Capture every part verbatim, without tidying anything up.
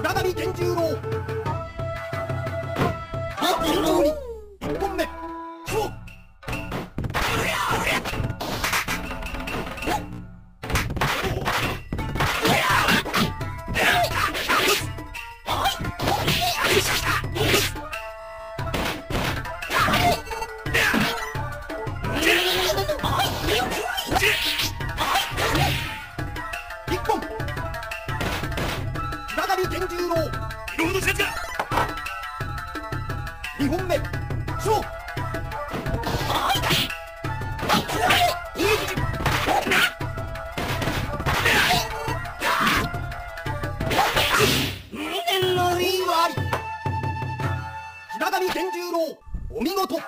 平上源十郎順調にいっぽんめ勝負。一本平上源十郎色のシャツが二本目勝負。平上源十郎お見事。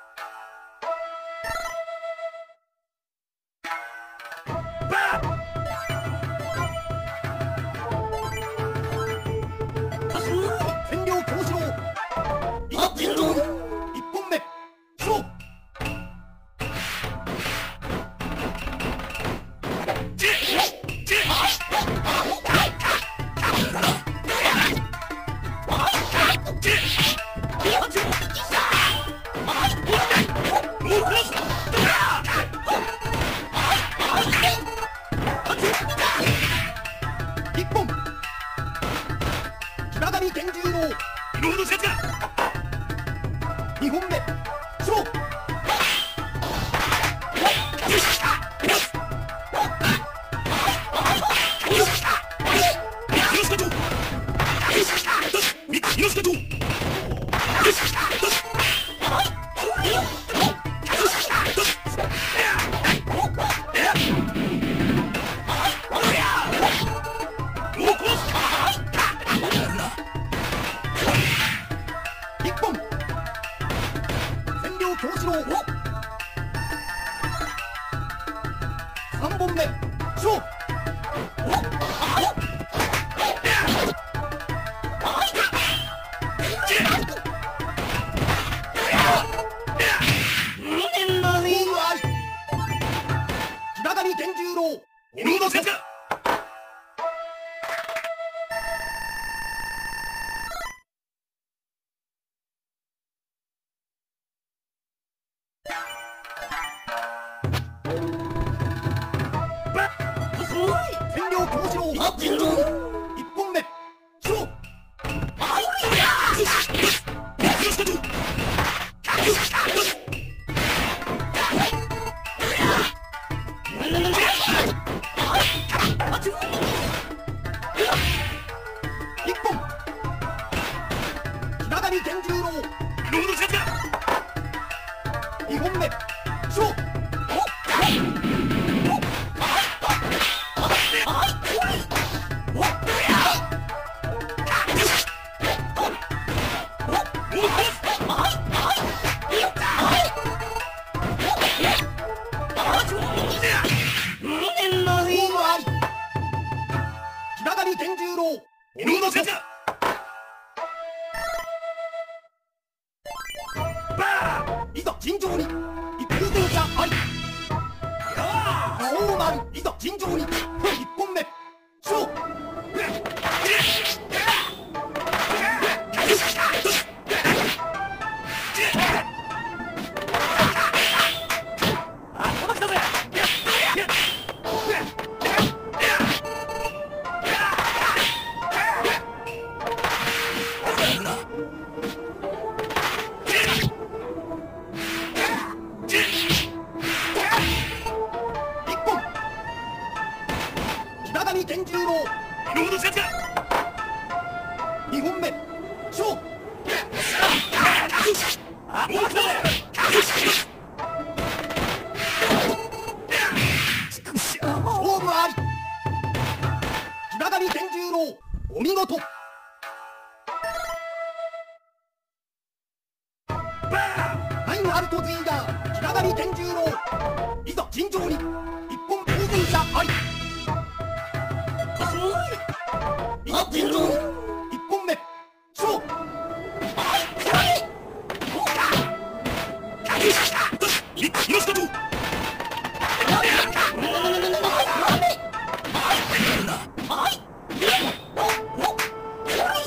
千両京志郎いざ順調に一本目勝負。一本平上源十郎色のシャツが二本目勝負。一本千両京志郎三本目勝負。平上源十郎色のシャツが千両京志郎一本目勝負。一本平上源十郎色のシャツが二本目勝負。平上源十郎色のシャツがいざ尋常に一風前者あり。魔王丸いざ尋常に一本目勝負。一本平上源十郎色のシャツが二本目勝負。勝負あり。平上源十郎お見事。ナインアルトズイーダー平上源十郎いざ尋常に一本風前者あり。いざ尋常に一本目勝負。 よしだとはい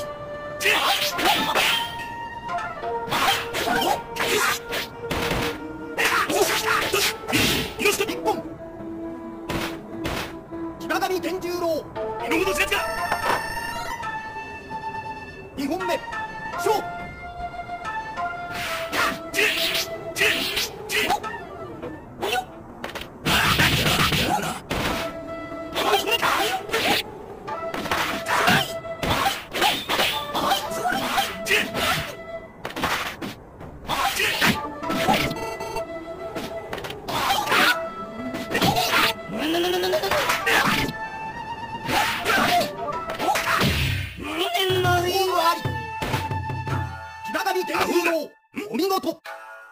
十郎お見事。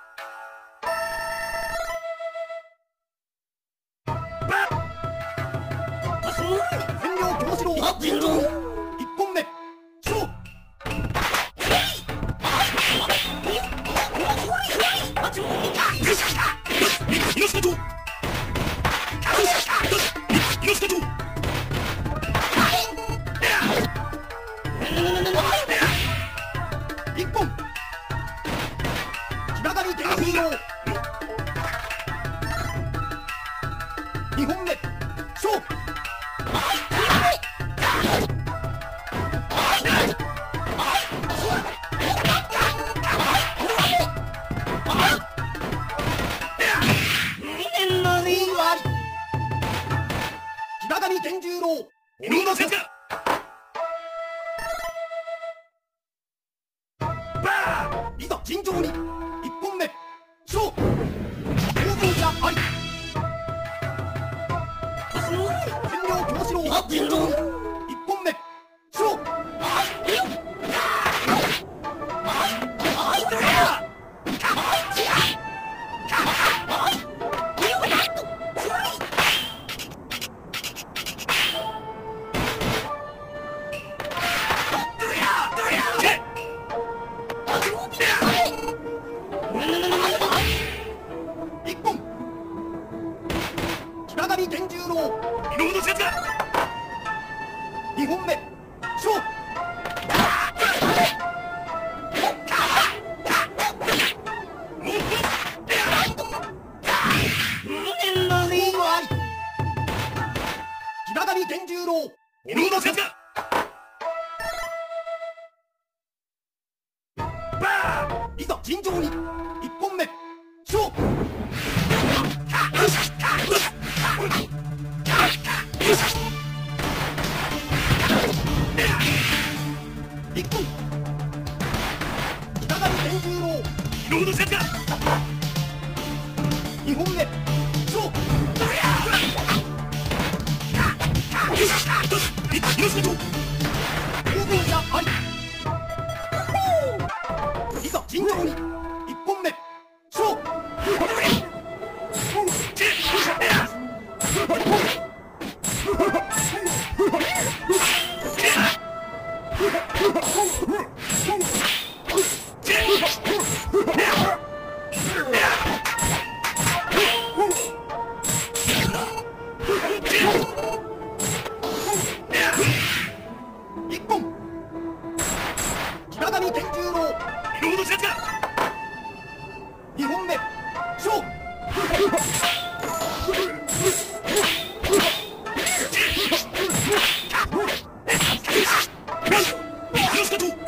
千両京四郎尋常一本目勝負。 猪下町猪下町一本平上天十郎二本目勝負。平上天十郎お見事。 いざ尋常に一本目勝負。当然者あり。千両京四郎尋常に一本目勝負。一本平上天十郎見事勝ちだ。 二本目勝負。平上天十郎見事勝ちだ。 いざ尋常に一本目勝負。一本平上天十郎見事勝ちだ。 二本目勝負。 猪下町当然者あり。いざ尋常に一本目勝負。一本平上天十郎見事勝ちだ。 二本目勝負。 猪下町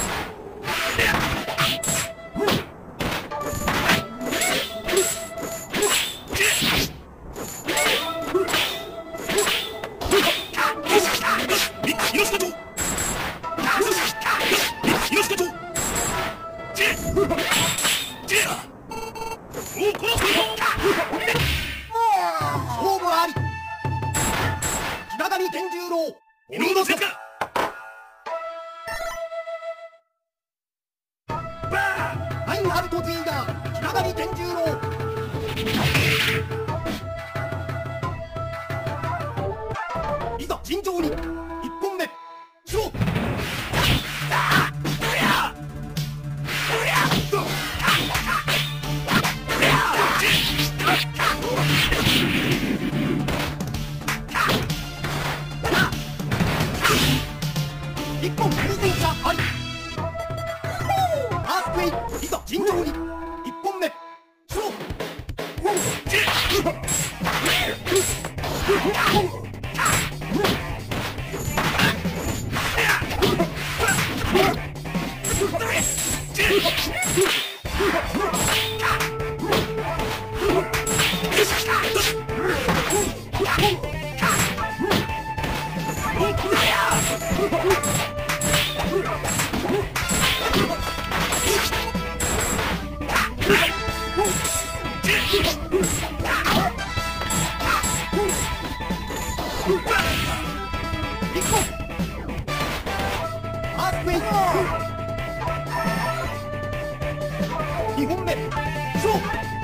猪下町猪下町もうこの勝負あり。平上天十郎見事勝ちだ。 ラインハルトゼイヤー平上天十郎いざ尋常に一本目勝負。一本当然者あり。アースクエイいざ尋常に一本目勝負。 にほんめ勝負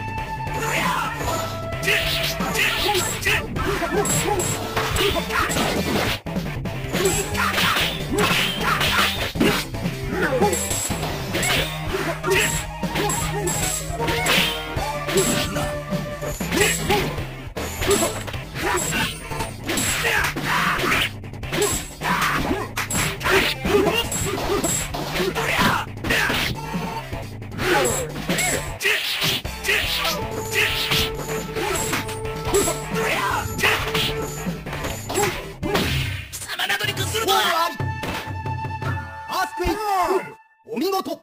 貴様などに屈するとゴールは。 ありアースクエイクお見事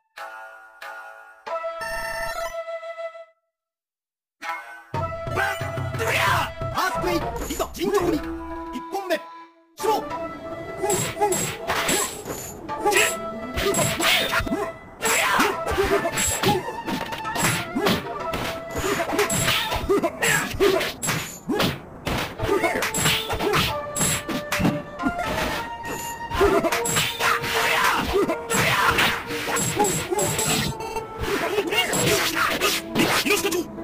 アースクエイクいざ尋常にいっぽんめ勝負猪鹿町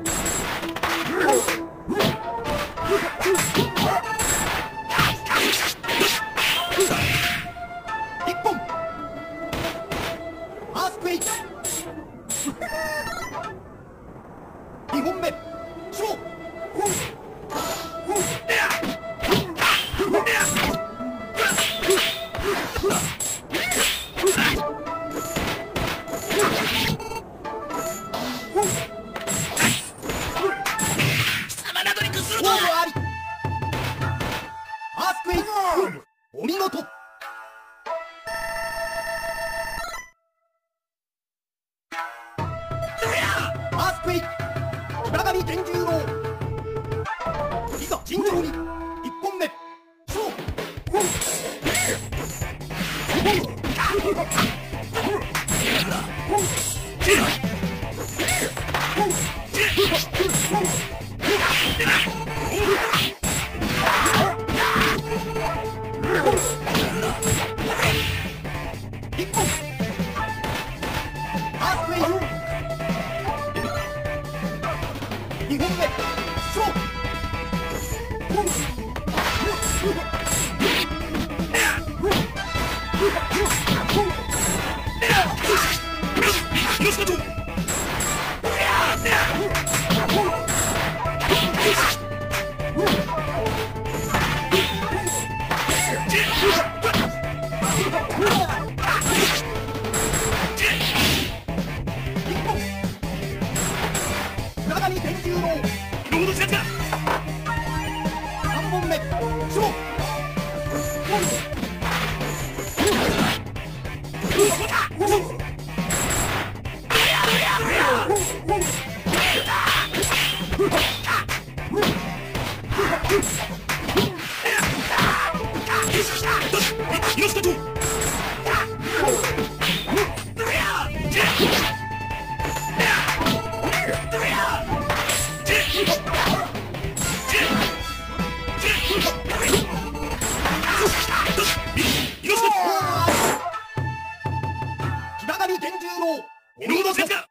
一本アースクエイクにほんめ勝負貴様などに屈するゴールとは。 ありアースクエイクお見事アースクエイク村上源十郎いざ尋常にいっぽんめ勝負一本アースクエイクにほんめ勝負猪鹿町村上源十郎色ほど知らずか。 さんぼんめ勝負猪鹿町猪鹿村上源十郎お色ほど知らずか。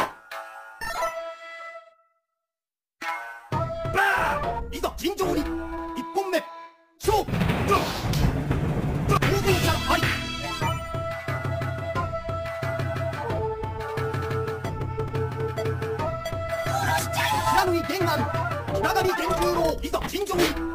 いざ尋常にいっぽんめ勝負当然者あり不知火玄庵村上源十郎いざ尋常に